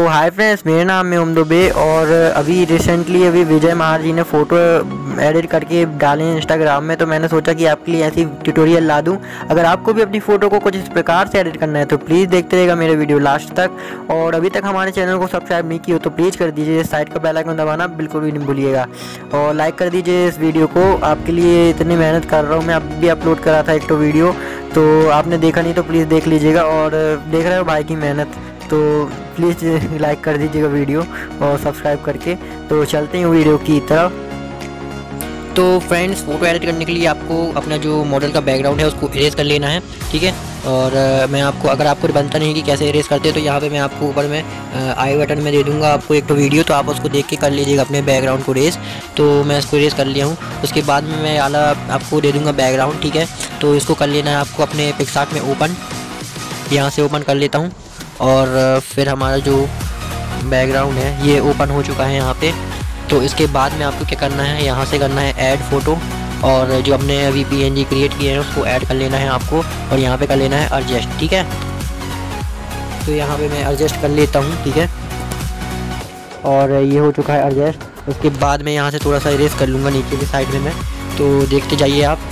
Hi friends, मेरा नाम है दुबे और अभी रिसेंटली विजय महार जी ने फ़ोटो एडिट करके डाले इंस्टाग्राम में, तो मैंने सोचा कि आपके लिए ऐसी ट्यूटोरियल ला दूं। अगर आपको भी अपनी फ़ोटो को कुछ इस प्रकार से एडिट करना है तो प्लीज़ देखते रहिएगा मेरे वीडियो लास्ट तक। और अभी तक हमारे चैनल को सब्सक्राइब नहीं किया हो तो प्लीज़ कर दीजिए, साइड का बेल आइकन दबाना बिल्कुल भी नहीं भूलिएगा और लाइक कर दीजिए इस वीडियो को। आपके लिए इतनी मेहनत कर रहा हूँ मैं, अब भी अपलोड करा था एक तो वीडियो, तो आपने देखा नहीं तो प्लीज़ देख लीजिएगा। और देख रहे हो भाई की मेहनत, तो प्लीज़ लाइक कर दीजिएगा वीडियो और सब्सक्राइब करके। तो चलते हैं वीडियो की तरफ। तो फ्रेंड्स, फ़ोटो एडिट करने के लिए आपको अपना जो मॉडल का बैकग्राउंड है उसको इरेज कर लेना है, ठीक है। और मैं आपको, अगर आपको बनता नहीं कि कैसे इरेज करते हैं, तो यहाँ पे मैं आपको ऊपर में आई बटन में दे दूँगा आपको एक तो वीडियो, तो आप उसको देख के कर लीजिएगा अपने बैकग्राउंड को इरेज। तो मैं इसको इरेज कर लिया हूँ। उसके बाद में मैं आला आपको दे दूँगा बैकग्राउंड, ठीक है। तो इसको कर लेना है आपको अपने पिक्सार्ट में ओपन, यहाँ से ओपन कर लेता हूँ। और फिर हमारा जो बैकग्राउंड है ये ओपन हो चुका है यहाँ पे। तो इसके बाद में आपको क्या करना है, यहाँ से करना है ऐड फ़ोटो, और जो हमने अभी PNG क्रिएट किए हैं उसको ऐड कर लेना है आपको, और यहाँ पे कर लेना है एडजस्ट, ठीक है। तो यहाँ पे मैं एडजस्ट कर लेता हूँ, ठीक है। और ये हो चुका है एडजस्ट। उसके बाद मैं यहाँ से थोड़ा सा इरेज कर लूँगा नीचे की साइड में मैं, तो देखते जाइए आप।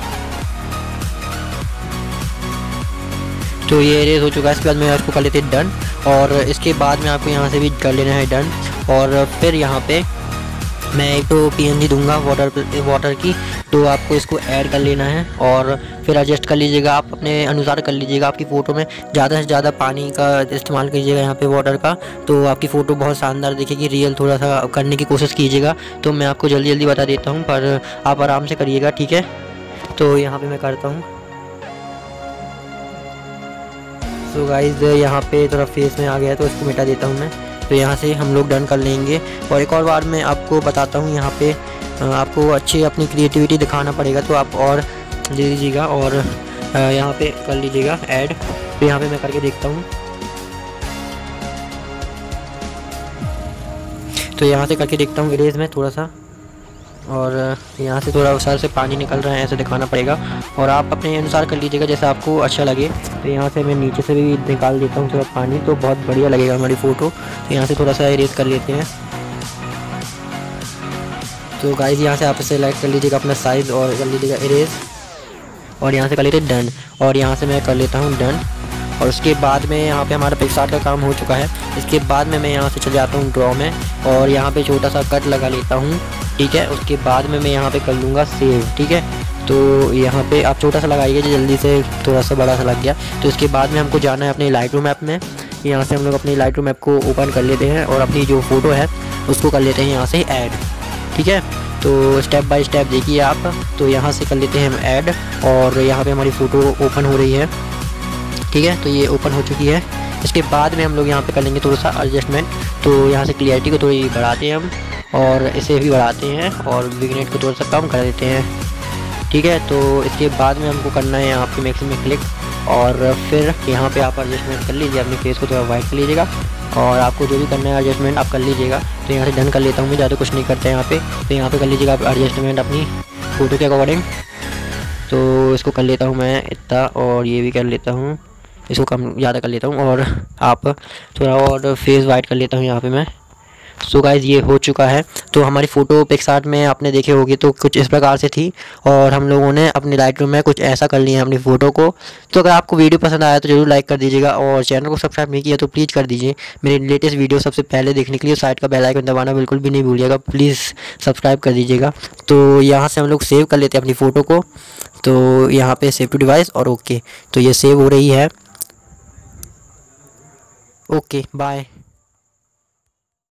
तो ये इरेज हो चुका है। इसके बाद में उसको कर लेते हैं डन, और इसके बाद में आपको यहाँ से भी कर लेना है डन। और फिर यहाँ पे मैं एक तो PNG दूंगा वाटर की, तो आपको इसको ऐड कर लेना है और फिर एडजस्ट कर लीजिएगा, आप अपने अनुसार कर लीजिएगा। आपकी फ़ोटो में ज़्यादा से ज़्यादा पानी का इस्तेमाल कीजिएगा यहाँ पे वाटर का, तो आपकी फ़ोटो बहुत शानदार दिखेगी। रियल थोड़ा सा करने की कोशिश कीजिएगा, तो मैं आपको जल्दी जल्दी बता देता हूँ, पर आप आराम से करिएगा, ठीक है। तो यहाँ पर मैं करता हूँ। तो गाइज़, यहाँ पे थोड़ा फेस में आ गया है तो इसको मिटा देता हूँ मैं। तो यहाँ से हम लोग डन कर लेंगे। और एक और बार मैं आपको बताता हूँ, यहाँ पे आपको अच्छी अपनी क्रिएटिविटी दिखाना पड़ेगा, तो आप और दे दीजिएगा और यहाँ पे कर लीजिएगा ऐड। तो यहाँ पे मैं करके देखता हूँ। तो यहाँ से करके देखता हूँ इरेज में थोड़ा सा, और यहाँ से थोड़ा सर से पानी निकल रहा है, ऐसे दिखाना पड़ेगा, और आप अपने अनुसार कर लीजिएगा जैसा आपको अच्छा लगे। तो यहाँ से मैं नीचे से भी निकाल देता हूँ थोड़ा पानी, तो बहुत बढ़िया लगेगा हमारी फ़ोटो। तो यहाँ से थोड़ा सा इरेज कर लेते हैं। तो गाइस, यहाँ से आप सेलेक्ट कर लीजिएगा अपना साइज़ और कर लीजिएगा इरेज, और यहाँ से कर लेते हैं डन, और यहाँ से मैं कर लेता हूँ डन। और उसके बाद में यहाँ पे हमारा पिक्सार्ट का काम हो चुका है। इसके बाद में मैं यहाँ से चले जाता हूँ ड्रॉ में, और यहाँ पे छोटा सा कट लगा लेता हूँ, ठीक है। उसके बाद में मैं यहाँ पे कर लूँगा सेव, ठीक है। तो यहाँ पे आप छोटा सा लगाइए, जल्दी से थोड़ा सा बड़ा सा लग गया। तो इसके बाद में हमको जाना है अपने लाइटरूम ऐप में। यहाँ से हम लोग अपनी लाइटरूम ऐप को ओपन कर लेते हैं और अपनी जो फ़ोटो है उसको कर लेते हैं यहाँ से ऐड, ठीक है। तो स्टेप बाय स्टेप देखिए आप। तो यहाँ से कर लेते हैं हम ऐड, और यहाँ पर हमारी फ़ोटो ओपन हो रही है, ठीक है। तो ये ओपन हो चुकी है। इसके बाद में हम लोग यहाँ पे कर लेंगे थोड़ा सा एडजस्टमेंट। तो यहाँ से क्लियरिटी को थोड़ी बढ़ाते हैं हम, और इसे भी बढ़ाते हैं, और विग्नेट को थोड़ा सा कम कर देते हैं, ठीक है। तो इसके बाद में हमको करना है यहाँ पे मैक्स में क्लिक, और फिर यहाँ पे आप एडजस्टमेंट कर लीजिए, अपने फेस को थोड़ा वाइट कर लीजिएगा, और आपको जो भी करना है एडजस्टमेंट आप कर लीजिएगा। तो यहाँ से डन कर लेता हूँ मैं, ज़्यादा कुछ नहीं करते हैं यहाँ पे। तो यहाँ पे कर लीजिएगा आप एडजस्टमेंट अपनी फ़ोटो के अकॉर्डिंग। तो इसको कर लेता हूँ मैं इतना, और ये भी कर लेता हूँ, इसको कम ज़्यादा कर लेता हूँ, और आप थोड़ा और फेस वाइट कर लेता हूँ यहाँ पे मैं। सो गाइज़, ये हो चुका है। तो हमारी फ़ोटो पिक्सार्ट में आपने देखे होगी तो कुछ इस प्रकार से थी, और हम लोगों ने अपने लाइटरूम में कुछ ऐसा कर लिया है अपनी फ़ोटो को। तो अगर आपको वीडियो पसंद आया तो ज़रूर लाइक कर दीजिएगा, और चैनल को सब्सक्राइब नहीं किया तो प्लीज़ कर दीजिए। मेरे लेटेस्ट वीडियो सबसे पहले देखने के लिए साइड का बेल आइकन दबाना बिल्कुल भी नहीं भूलिएगा, प्लीज़ सब्सक्राइब कर दीजिएगा। तो यहाँ से हम लोग सेव कर लेते हैं अपनी फ़ोटो को। तो यहाँ पर सेव टू डिवाइस और ओके, तो ये सेव हो रही है। Okay, bye.